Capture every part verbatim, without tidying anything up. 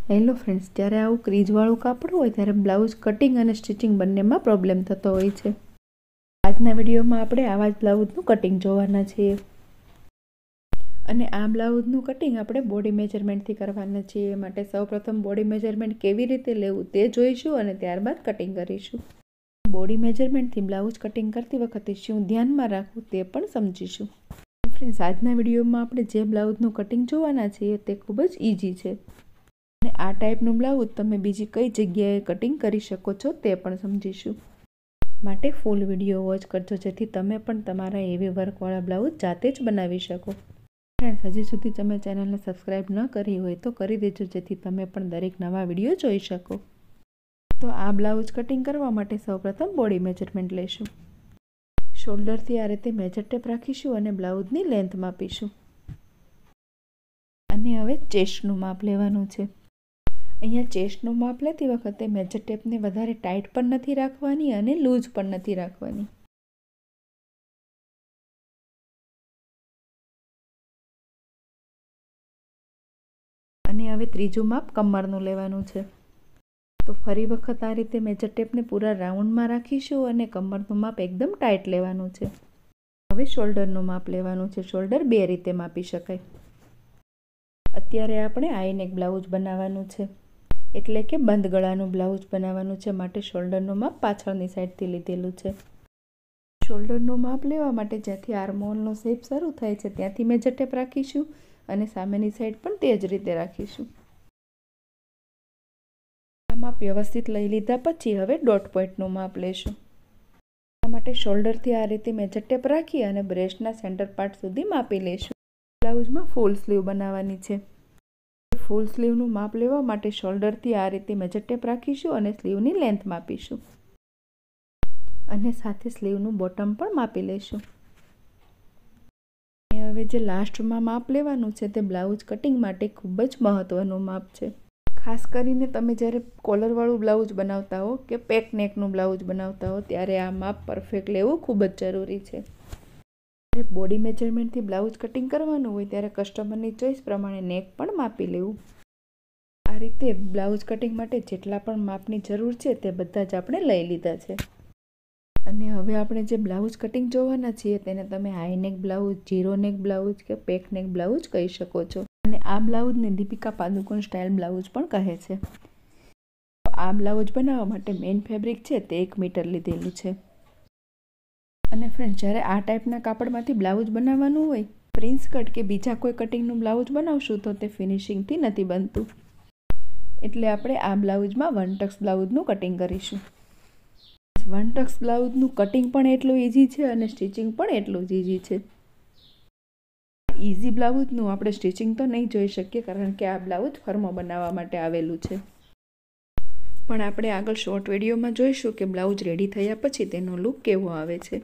Hello friends, જ્યારે આવું ક્રીજવાળું કાપડ હોય ત્યારે બ્લાઉઝ કટિંગ અને સ્ટિચિંગ બંનેમાં પ્રોબ્લેમ થતો હોય છે. આજના વિડીયોમાં આપણે આવા જ બ્લાઉઝનું કટિંગ જોવાના છીએ અને આ બ્લાઉઝનું કટિંગ આપણે બોડી મેજરમેન્ટથી કરવાના છીએ. માટે સૌપ્રથમ બોડી મેજરમેન્ટ કેવી રીતે લેવું તે જોઈશું અને ત્યારબાદ કટિંગ કરીશું. બોડી મેજરમેન્ટથી બ્લાઉઝ કટિંગ કરતી વખતે શું ધ્યાનમાં રાખવું તે પણ સમજીશું. ફ્રેન્ડ્સ, આજના વિડીયોમાં આપણે જે બ્લાઉઝનું કટિંગ જોવાના છીએ તે ખૂબ જ ઇઝી છે અને આ ટાઈપનું બ્લાઉઝ તમે બીજી કઈ જગ્યાએ કટિંગ કરી શકો છો તે પણ સમજીશું. માટે ફૂલ વિડીયો વોચ કરજો જેથી તમે પણ તમારા હેવી વર્કવાળા બ્લાઉઝ જાતે જ બનાવી શકો. ફ્રેન્ડ્સ, હજી સુધી તમે ચેનલને સબસ્ક્રાઈબ ન કરી હોય તો કરી દેજો જેથી તમે પણ દરેક નવા વિડીયો જોઈ શકો. તો આ બ્લાઉઝ કટિંગ કરવા માટે સૌપ્રથમ બોડી મેજરમેન્ટ લઈશું. શોલ્ડરથી આ રીતે મેજર ટેપ રાખીશું અને બ્લાઉઝની લેન્થ માપીશું. અને હવે ચેસ્ટનું માપ લેવાનું છે. અહીંયા ચેસ્ટનું માપ લેતી વખતે મેજર ટેપને વધારે ટાઈટ પણ નથી રાખવાની અને લૂઝ પણ નથી રાખવાની. અને હવે ત્રીજું માપ કમરનું લેવાનું છે. તો ફરી વખત આ રીતે મેજર ટેપને પૂરા રાઉન્ડમાં રાખીશું અને કમરનું માપ એકદમ ટાઈટ લેવાનું છે. હવે શોલ્ડરનું માપ લેવાનું છે. શોલ્ડર બે રીતે માપી શકાય. અત્યારે આપણે આઈનેક બ્લાઉઝ બનાવવાનું છે એટલે કે બંધ ગળાનું બ્લાઉઝ બનાવવાનું છે. માટે શોલ્ડરનું માપ પાછળની સાઈડથી લીધેલું છે. શોલ્ડરનું માપ લેવા માટે જ્યાંથી આર્મહોલનો શેપ શરૂ થાય છે ત્યાંથી મેજર ટેપ રાખીશું અને સામેની સાઈડ પણ તે જ રીતે રાખીશું. આ માપ વ્યવસ્થિત લઈ લીધા પછી હવે ડોટ પોઈન્ટનું માપ લેશું. આ માટે શોલ્ડરથી આ રીતે મેજર ટેપ રાખી અને બ્રેસ્ટના સેન્ટર પાર્ટ સુધી માપી લેશું. બ્લાઉઝમાં ફૂલ સ્લીવ બનાવવાની છે. ફૂલ સ્લીવનું માપ લેવા માટે શોલ્ડરથી આ રીતે મેજર ટેપ રાખીશું અને સ્લીવની લેન્થ માપીશું અને સાથે સ્લીવનું બોટમ પણ માપી લઈશું. હવે જે લાસ્ટમાં માપ લેવાનું છે તે બ્લાઉઝ કટિંગ માટે ખૂબ જ મહત્વનું માપ છે. ખાસ કરીને તમે જ્યારે કોલરવાળું બ્લાઉઝ બનાવતા હો કે પેક નેકનું બ્લાઉઝ બનાવતા હો ત્યારે આ માપ પરફેક્ટ લેવું ખૂબ જ જરૂરી છે. બોડી મેજરમેન્ટથી બ્લાઉઝ કટિંગ કરવાનું હોય ત્યારે કસ્ટમરની ચોઈસ પ્રમાણે નેક પણ માપી લેવું. આ રીતે બ્લાઉઝ કટિંગ માટે જેટલા પણ માપની જરૂર છે તે બધા જ આપણે લઈ લીધા છે. અને હવે આપણે જે બ્લાઉઝ કટિંગ જોવાના છીએ તેને તમે high neck blouse, zero neck blouse કે પેક નેક બ્લાઉઝ કહી શકો છો. અને આ બ્લાઉઝને દીપિકા પાદુકોણ સ્ટાઇલ બ્લાઉઝ પણ કહે છે. આ બ્લાઉઝ બનાવવા માટે મેઇન ફેબ્રિક છે તે એક મીટર લીધેલું છે. અને ફ્રેન્ડ, જ્યારે આ ટાઈપના કાપડમાંથી બ્લાઉઝ બનાવવાનું હોય, પ્રિન્સ કટ કે બીજા કોઈ કટિંગનું બ્લાઉઝ બનાવશું તો તે ફિનિશિંગથી નથી બનતું. એટલે આપણે આ બ્લાઉઝમાં વન ટક્સ બ્લાઉઝનું કટિંગ કરીશું. વન ટક્સ બ્લાઉઝનું કટિંગ પણ એટલું ઇઝી છે અને સ્ટિચિંગ પણ એટલું જ ઇઝી છે. ઇઝી બ્લાઉઝનું આપણે સ્ટિચિંગ તો નહીં જોઈ શકીએ કારણ કે આ બ્લાઉઝ ફર્મો બનાવવા માટે આવેલું છે. પણ આપણે આગળ શોર્ટ વિડીયોમાં જોઈશું કે બ્લાઉઝ રેડી થયા પછી તેનો લુક કેવો આવે છે.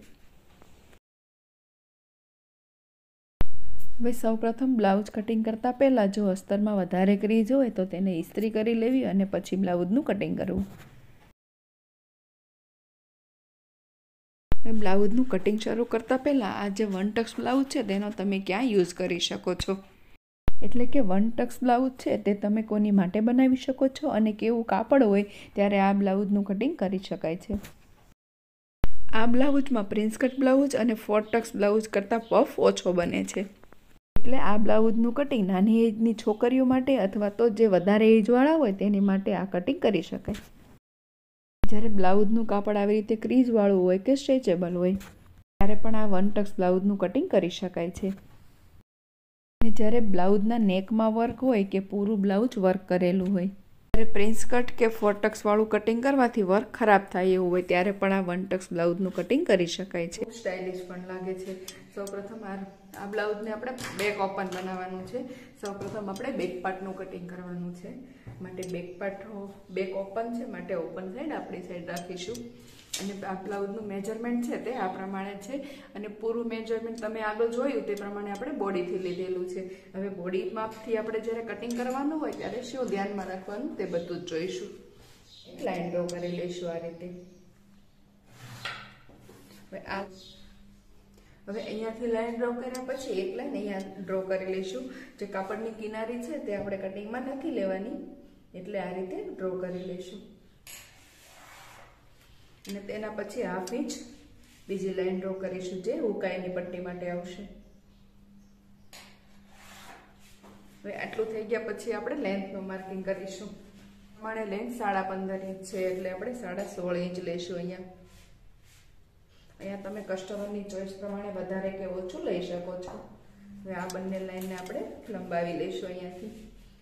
હવે સૌપ્રથમ બ્લાઉઝ કટિંગ કરતાં પહેલાં જો અસ્તરમાં વધારે ક્રીઝ હોય તો તેને ઇસ્ત્રી કરી લેવી અને પછી બ્લાઉઝનું કટિંગ કરવું. બ્લાઉઝનું કટિંગ શરૂ કરતાં પહેલાં આ જે વન ટક્સ બ્લાઉઝ છે તેનો તમે ક્યાં યુઝ કરી શકો છો. એટલે કે વન ટક્સ બ્લાઉઝ છે તે તમે કોની માટે બનાવી શકો છો અને કેવું કાપડ હોય ત્યારે આ બ્લાઉઝનું કટિંગ કરી શકાય છે. આ બ્લાઉઝમાં પ્રિન્સ કટ બ્લાઉઝ અને ફોર ટક્સ બ્લાઉઝ કરતાં પફ ઓછો બને છે. એટલે આ બ્લાઉઝનું કટિંગ નાની એજની છોકરીઓ માટે અથવા તો જે વધારે એજવાળા હોય તેની માટે આ કટિંગ કરી શકાય. જ્યારે બ્લાઉઝનું કાપડ આવી રીતે ક્રીઝવાળું હોય કે સ્ટ્રેચેબલ હોય ત્યારે પણ આ વન ટક્સ બ્લાઉઝનું કટિંગ કરી શકાય છે. અને જ્યારે બ્લાઉઝના નેકમાં વર્ક હોય કે પૂરું બ્લાઉઝ વર્ક કરેલું હોય ત્યારે પ્રિન્સ કટ કે ફોર ટક્સવાળું કટિંગ કરવાથી વર્ક ખરાબ થાય એવું હોય ત્યારે પણ આ વન ટક્સ બ્લાઉઝનું કટિંગ કરી શકાય છે. સ્ટાઇલિશ પણ લાગે છે. સૌપ્રથમ આ આ બ્લાઉઝને આપણે બેક ઓપન બનાવવાનું છે. સૌપ્રથમ આપણે બેક પાર્ટનું કટિંગ કરવાનું છે. માટે બેક પાર્ટ બેક ઓપન છે માટે ઓપન સાઈડ આપણી સાઈડ રાખીશું. અને આ બ્લાઉઝનું મેજરમેન્ટ છે તે આ પ્રમાણે છે અને પૂરું મેજરમેન્ટ તમે આગળ જોયું તે પ્રમાણે આપણે બોડીથી લીધેલું છે. હવે બોડી માપથી આપણે જ્યારે કટિંગ કરવાનું હોય ત્યારે શું ધ્યાનમાં રાખવાનું તે બધું જ જોઈશું. એક લાઈન ડ્રો કરી લઈશું આ રીતે. હવે આ હવે અહીંયાથી લાઈન ડ્રો કર્યા પછી એક લાઈન અહીંયા ડ્રો કરી લઈશું. જે કાપડની કિનારી છે તે આપણે કટિંગમાં નથી લેવાની એટલે આ રીતે ડ્રો કરી લઈશું અને તેના પછી હાફ ઇંચ બીજી લાઈન ડ્રો કરીશું જે ઉકાઈની પટ્ટી માટે આવશે। હવે આટલું થઈ ગયા પછી આપણે લેન્થનું માર્કિંગ કરીશું। પ્રમાણે લેન્થ સાડા પંદર ઇંચ છે એટલે આપણે સાડા સોળ ઇંચ લઈશું। અહીંયા અહીંયા તમે કસ્ટમરની ચોઈસ પ્રમાણે વધારે કે ઓછું લઈ શકો છો। હવે આ બંને લાઈનને આપણે લંબાવી લઈશું અહીંયાથી।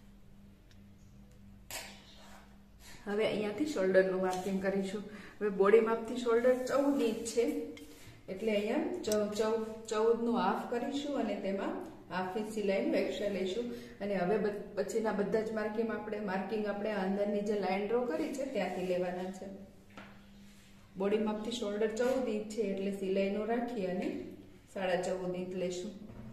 હવે અહીંયાથી શોલ્ડરનું માર્કિંગ કરીશું। હવે બોડી માપથી શોલ્ડર ચૌદ ઇંચ છે એટલે અહીંયા ચૌદનું હાફ કરીશું અને તેમાં હાફ ઇંચ સિલાઈનું એક્સ્ટ્રા લઈશું। અને હવે પછીના બધા જ માર્કિંગ આપણે માર્કિંગ આપણે અંદરની જે લાઈન ડ્રો કરી છે ત્યાંથી લેવાના છે। બોડી માપથી શોલ્ડર ચૌદ ઇંચ છે એટલે સિલાઈનું રાખી અને સાડા ચૌદ ઇંચ લઈશું।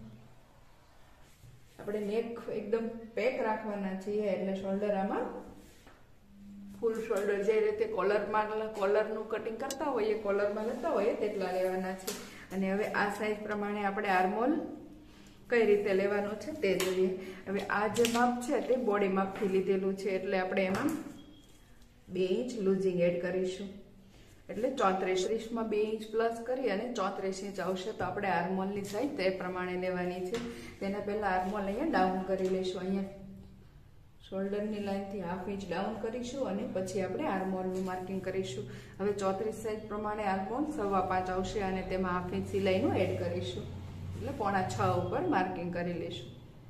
આપણે નેક એકદમ પેક રાખવાના છીએ એટલે શોલ્ડર આમાં ફૂલ શોલ્ડર જે રીતે કોલરમાં કોલરનું કટિંગ કરતા હોઈએ કોલરમાં લેતા હોઈએ તેટલા લેવાના છે। અને હવે આ સાઈઝ પ્રમાણે આપણે આર્મહોલ કઈ રીતે લેવાનું છે તે જોઈએ। હવે આ જે માપ છે તે બોડી માપથી લીધેલું છે એટલે આપણે એમાં બે ઇંચ લૂઝિંગ એડ કરીશું એટલે ચોત્રીસ ત્રીસમાં બે ઇંચ પ્લસ કરી અને ચોત્રીસ ઇંચ આવશે તો આપણે આર્મહોલની સાઈઝ તે પ્રમાણે લેવાની છે। તેના પહેલા આર્મહોલ અહીંયા ડાઉન કરી લઈશું। અહીંયા શોલ્ડરની લાઈનથી હાફ ઇંચ ડાઉન કરીશું અને પછી આપણે આર્મહોલનું માર્કિંગ કરીશું। હવે ચોત્રીસ સાઈઝ પ્રમાણે આર્મહોલ સવા પાંચ આવશે અને તેમાં હાફ ઇંચ સિલાઈનું એડ કરીશું એટલે પોણા છ ઉપર માર્કિંગ કરી લઈશું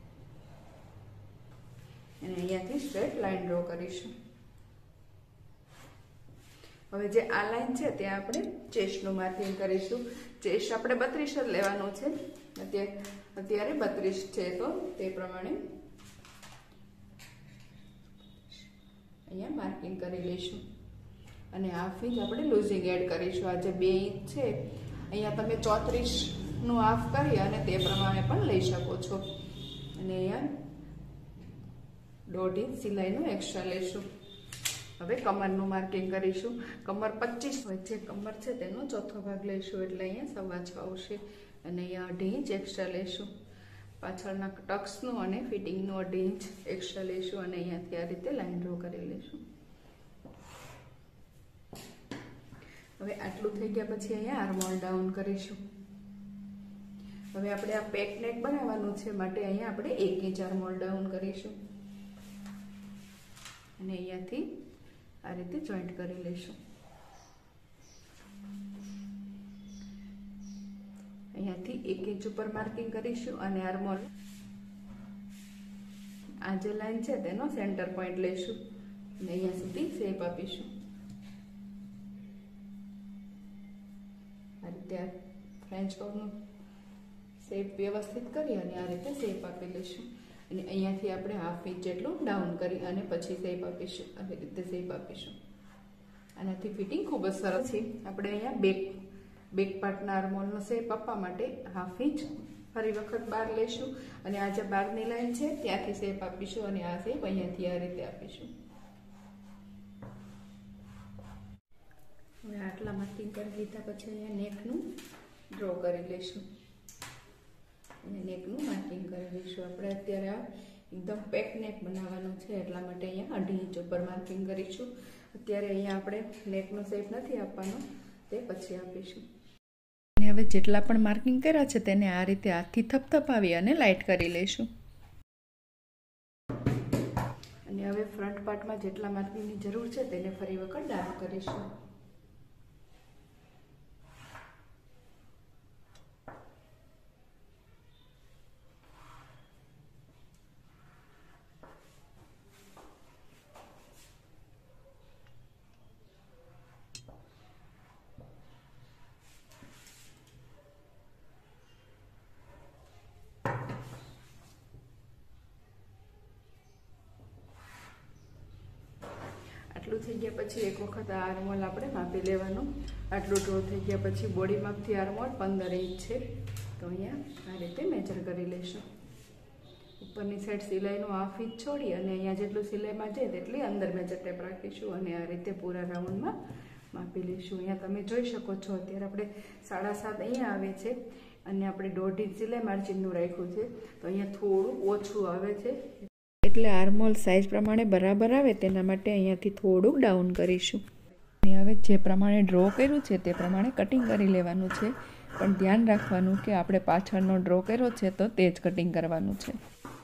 અને અહીંયાથી સ્ટ્રેટ લાઈન ડ્રો કરીશું। હવે જે આ લાઈન છે ત્યાં આપણે ચેસ્ટનું માર્કિંગ કરીશું। ચેસ્ટ આપણે બત્રીસ જ લેવાનું છે અત્યારે બત્રીસ છે તો તે પ્રમાણે અહીંયા માર્કિંગ કરી લઈશું અને હાફ ઇંચ આપણે લૂઝિંગ એડ કરીશું। આ જે બે ઇંચ છે અહીંયા તમે ચોત્રીસ નું હાફ કરી અને તે પ્રમાણે પણ લઈ શકો છો અને અહીંયા દોઢ ઇંચ સિલાઈનું એક્સ્ટ્રા લઈશું। હવે કમરનું માર્કિંગ કરીશું। કમર પચીસ હોય છે કમર છે તેનો ચોથો ભાગ લઈશું એટલે અહીંયા સવા છ આવશે અને અહીંયા અઢી ઇંચ એક્સ્ટ્રા લઈશું। પાછળના ટક્સનું અને ફિટિંગનું અઢી ઇંચ એક્સ્ટ્રા લઈશું અને અહીંયાથી આ રીતે લાઈન ડ્રો કરી લઈશું। હવે આટલું થઈ ગયા પછી અહીંયા આર્મહોલ ડાઉન કરીશું। હવે આપણે આ પેક નેક બનાવવાનું છે માટે અહીંયા આપણે એક ઇંચ આર્મહોલ ડાઉન કરીશું અને અહીંયાથી આ રીતે જોઈન્ટ કરી લઈશું। અહીંયાથી એક ઇંચ ઉપર માર્કિંગ કરીશું અને આર્મહોલ આ જે લાઈન છે તેનો સેન્ટર પોઈન્ટ લઈશું અને અહીંયા સુધી શેપ આપીશું। આ રીતે ફ્રેન્ચ કર્વનું શેપ વ્યવસ્થિત કરી અને આ રીતે શેપ આપી લઈશું અને અહીંયાથી આપણે હાફ ઇંચ જેટલું ડાઉન કરી અને પછી શેપ આપીશું। આવી રીતે શેપ આપીશું। આનાથી ફિટિંગ ખૂબ જ સરસ છે। આપણે અહીંયા બેક બેક પાર્ટના આર્મહોલનો શેપ આપવા માટે હાફ ઇંચ ફરી વખત બાર લઈશું અને આ જે બારની લાઈન છે ત્યાંથી શેપ આપીશું અને આ શેપ અહીંયાથી આ રીતે આપીશું। હવે આટલા માર્કિંગ કરી લીધા પછી અહીંયા નેકનું ડ્રો કરી લઈશું અને નેકનું માર્કિંગ કરી લઈશું। આપણે અત્યારે આ એકદમ પેક નેક બનાવવાનું છે એટલા માટે અહીંયા અઢી ઇંચ ઉપર માર્કિંગ કરીશું। અત્યારે અહીંયા આપણે નેકનો શેપ નથી આપવાનો તે પછી આપીશું અને હવે જેટલા પણ માર્કિંગ કર્યા છે તેને આ રીતે હાથથી થપથપાવી અને લાઇટ કરી લઈશું અને હવે ફ્રન્ટ પાર્ટમાં જેટલા માર્કિંગની જરૂર છે તેને ફરી વખત ડાર્ક કરીશું। આટલું થઈ ગયા પછી એક વખત આ આર્મહોલ આપણે માપી લેવાનું। આટલું ડ્રો થઈ ગયા પછી બોડી માપથી આર્મહોલ પંદર ઇંચ છે તો અહીંયા આ રીતે મેજર કરી લઈશું। ઉપરની સાઈડ સિલાઈનું હાફ ઇંચ છોડી અને અહીંયા જેટલું સિલાઈમાં જાય તેટલી અંદર મેજર ટેપ રાખીશું અને આ રીતે પૂરા રાઉન્ડમાં માપી લઈશું। અહીંયા તમે જોઈ શકો છો અત્યારે આપણે સાડા સાત અહીંયા આવે છે અને આપણે દોઢ ઇંચ સિલાઈ માર્જિનનું રાખ્યું છે તો અહીંયા થોડું ઓછું આવે છે એટલે આર્મહોલ સાઇઝ પ્રમાણે બરાબર આવે તેના માટે અહીંયાથી થોડુંક ડાઉન કરીશું. અને હવે જે પ્રમાણે ડ્રો કર્યું છે તે પ્રમાણે કટિંગ કરી લેવાનું છે, પણ ધ્યાન રાખવાનું કે આપણે પાછળનો ડ્રો કર્યો છે તો તે જ કટિંગ કરવાનું છે.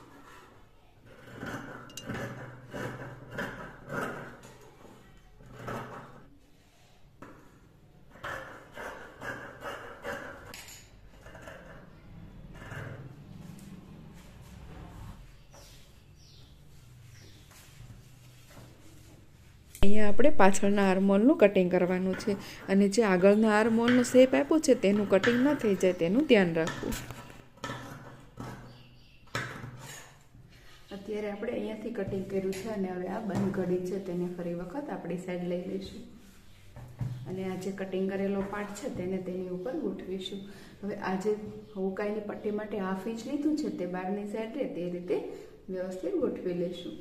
અહીંયા આપણે પાછળના આર્મહોલનું કટિંગ કરવાનું છે, અને જે આગળના આર્મહોલનો શેપ આપ્યો છે તેનું કટિંગ ન થઈ જાય તેનું ધ્યાન રાખવું. અત્યારે આપણે અહીંયાથી કટિંગ કર્યું છે અને હવે આ બંધ ઘડી છે તેને ફરી વખત આપણી સાઈડ લઈ લઈશું અને આ જે કટિંગ કરેલો પાર્ટ છે તેને તેની ઉપર ગોઠવીશું. હવે આ જે હુકાઈની પટ્ટી માટે હાફ ઇંચ લીધું છે તે બહારની સાઈડ રહે તે રીતે વ્યવસ્થિત ગોઠવી લઈશું.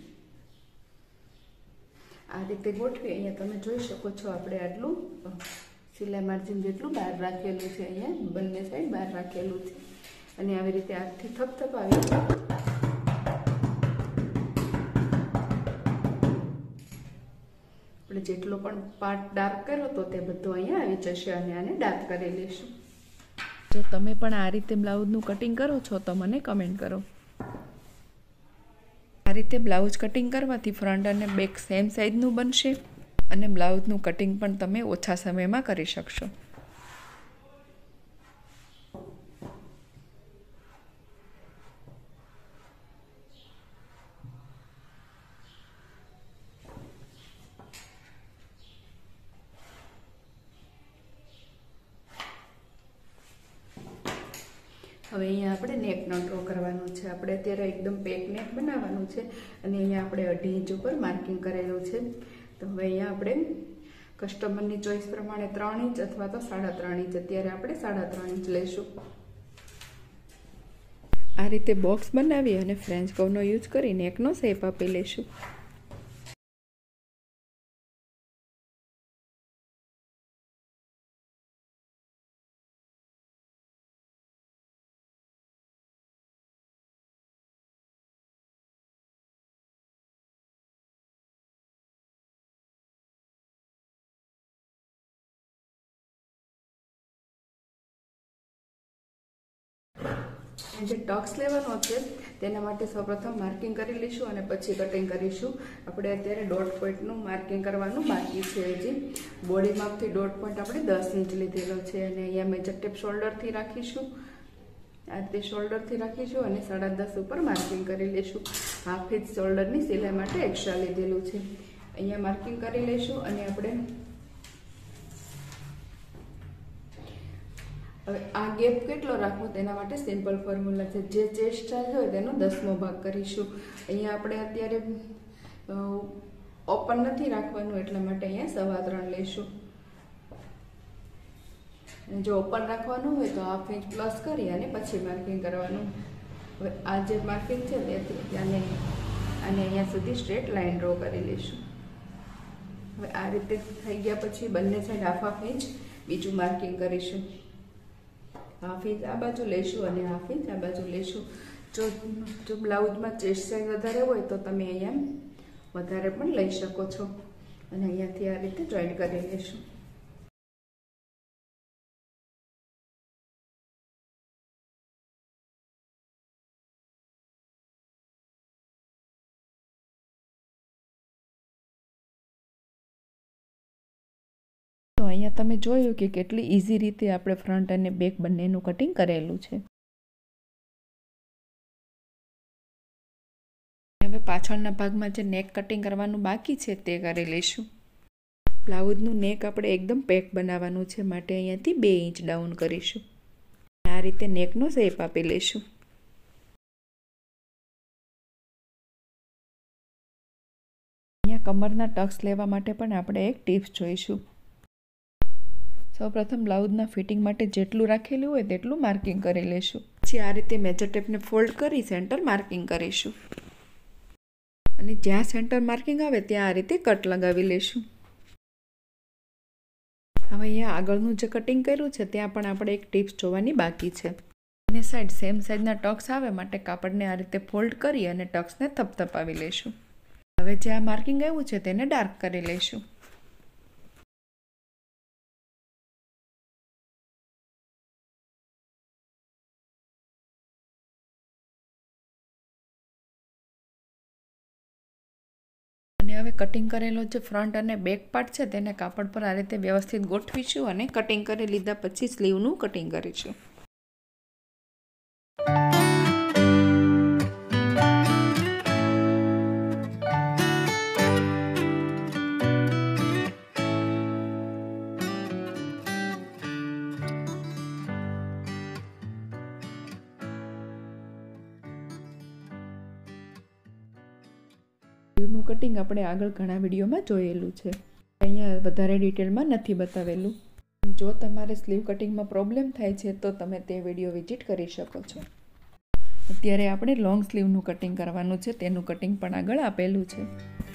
આ રીતે ગોઠવી અહીંયા તમે જોઈ શકો છો આપણે આટલું સિલાઈ માર્જિન જેટલું બહાર રાખેલું છે, અહીંયા બંને સાઈડ બહાર રાખેલું છે અને આવી રીતે હાથથી થપથપાવી આપણે જેટલો પણ પાર્ટ ડાર્ક કર્યો તો તે બધો અહીંયા આવી જશે અને આને ડાર્ક કરી લઈશું. જો તમે પણ આ રીતે બ્લાઉઝનું કટિંગ કરો છો તો મને કમેન્ટ કરો. આ રીતે બ્લાઉઝ કટિંગ કરવાથી ફ્રન્ટ અને બેક સેમ સાઇઝનું બનશે અને બ્લાઉઝનું કટિંગ પણ તમે ઓછા સમયમાં કરી શકશો. હવે અહીંયા આપણે નેકનો ડ્રો કરવાનો છે. આપણે અત્યારે એકદમ પેક નેક બનાવવાનું છે અને અહીંયા આપણે અઢી ઇંચ ઉપર માર્કિંગ કરેલું છે. તો હવે અહીંયા આપણે કસ્ટમરની ચોઈસ પ્રમાણે ત્રણ ઇંચ અથવા તો સાડા ત્રણ ઇંચ, અત્યારે આપણે સાડા ત્રણ ઇંચ લઈશું. આ રીતે બોક્સ બનાવી અને ફ્રેન્ચ કર્વનો યુઝ કરી નેકનો શેપ આપી લઈશું. જે ટક્સ લેવાનો છે તેના માટે સૌપ્રથમ માર્કિંગ કરી લઈશું અને પછી કટિંગ કરીશું. આપણે અત્યારે દોઢ પોઈન્ટનું માર્કિંગ કરવાનું બાકી છે. હજી બોડી માપથી દોઢ પોઈન્ટ આપણે દસ ઇંચ લીધેલો છે અને અહીંયા મેજર ટેપ શોલ્ડરથી રાખીશું. આ રીતે શોલ્ડરથી રાખીશું અને સાડા દસ ઉપર માર્કિંગ કરી લઈશું. હાફ ઇંચ શોલ્ડરની સિલાઈ માટે એક્સ્ટ્રા લીધેલું છે. અહીંયા માર્કિંગ કરી લઈશું અને આપણે હવે આ ગેપ કેટલો રાખવો તેના માટે સિમ્પલ ફોર્મ્યુલા છે. જે ચેસ્ટ સાઇઝ હોય તેનો દસમો ભાગ કરીશું. અહીંયા આપણે અત્યારે ઓપન નથી રાખવાનું એટલા માટે અહીંયા સવા ત્રણ લઈશું. જો ઓપન રાખવાનું હોય તો હાફ ઇંચ પ્લસ કરી અને પછી માર્કિંગ કરવાનું. હવે આ જે માર્કિંગ છે તેથી ત્યાંને અને અહીંયા સુધી સ્ટ્રેટ લાઇન ડ્રો કરી લઈશું. હવે આ રીતે થઈ ગયા પછી બંને સાઈડ હાફ હાફ ઇંચ બીજું માર્કિંગ કરીશું. હાફ ઇંચ આ બાજુ લઈશું અને હાફ ઇંચ આ બાજુ લઈશું. જો જો બ્લાઉઝમાં ચેસ્ટ સાઇઝ વધારે હોય તો તમે અહીંયા વધારે પણ લઈ શકો છો અને અહીંયાથી આ રીતે જોઈન્ટ કરી લઈશું. તો અહીંયા તમે જોયું કે કેટલી ઇઝી રીતે આપણે ફ્રન્ટ અને બેક બંનેનું કટિંગ કરેલું છે. હવે પાછળના ભાગમાં જે નેક કટિંગ કરવાનું બાકી છે તે કરી લઈશું. બ્લાઉઝનું નેક આપણે એકદમ પેક બનાવવાનું છે માટે અહીંયાથી બે ઇંચ ડાઉન કરીશું. આ રીતે નેકનો શેપ આપી લઈશું. અહીંયા કમરના ટક્સ લેવા માટે પણ આપણે એક ટિપ્સ જોઈશું. સૌપ્રથમ બ્લાઉઝના ફિટિંગ માટે જેટલું રાખેલું હોય તેટલું માર્કિંગ કરી લઈશું. પછી આ રીતે મેજર ટેપને ફોલ્ડ કરી સેન્ટર માર્કિંગ કરીશું અને જ્યાં સેન્ટર માર્કિંગ આવે ત્યાં આ રીતે કટ લગાવી લઈશું. હવે અહીંયા આગળનું જે કટિંગ કર્યું છે ત્યાં પણ આપણે એક ટિપ્સ જોવાની બાકી છે. બંને સાઈડ સેમ સાઈઝના ટક્સ આવે માટે કાપડને આ રીતે ફોલ્ડ કરી અને ટક્સને થપથપાવી લઈશું. હવે જે આ માર્કિંગ આવ્યું છે તેને ડાર્ક કરી લઈશું. અને હવે કટિંગ કરેલો જે ફ્રન્ટ અને બેક પાર્ટ છે તેને કાપડ પર આ રીતે વ્યવસ્થિત ગોઠવીશું અને કટિંગ કરી લીધા પછી સ્લીવનું કટિંગ કરીશું. સ્લીવનું કટિંગ આપણે આગળ ઘણા વિડીયોમાં જોયેલું છે, અહીંયા વધારે ડિટેલમાં નથી બતાવેલું. જો તમારે સ્લીવ કટિંગમાં પ્રોબ્લેમ થાય છે તો તમે તે વિડીયો વિઝિટ કરી શકો છો. અત્યારે આપણે લોંગ સ્લીવનું કટિંગ કરવાનું છે, તેનું કટિંગ પણ આગળ આપેલું છે.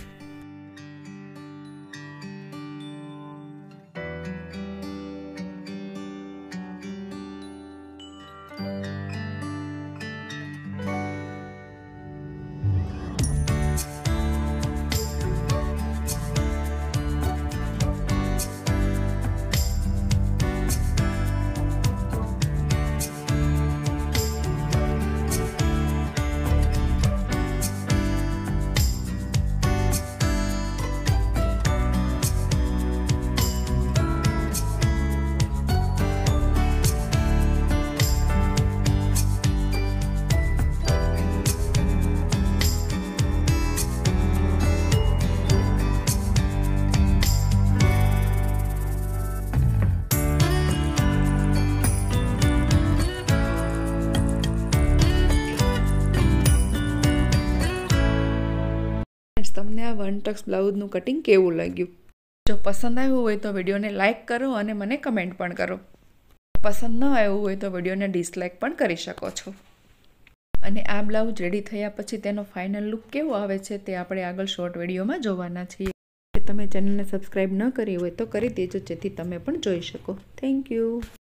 તમને આ વન ટક્સ બ્લાઉઝનું કટિંગ કેવું લાગ્યું? જો પસંદ આવ્યું હોય તો વિડીયોને લાઇક કરો અને મને કમેન્ટ પણ કરો. પસંદ ન આવ્યું હોય તો વિડીયોને ડિસલાઇક પણ કરી શકો છો. અને આ બ્લાઉઝ રેડી થયા પછી તેનો ફાઇનલ લુક કેવો આવે છે તે આપણે આગળ શોર્ટ વિડીયોમાં જોવાના છીએ. તમે ચેનલને સબસ્ક્રાઈબ ન કરી હોય તો કરી દેજો, જેથી તમે પણ જોઈ શકો. Thank you.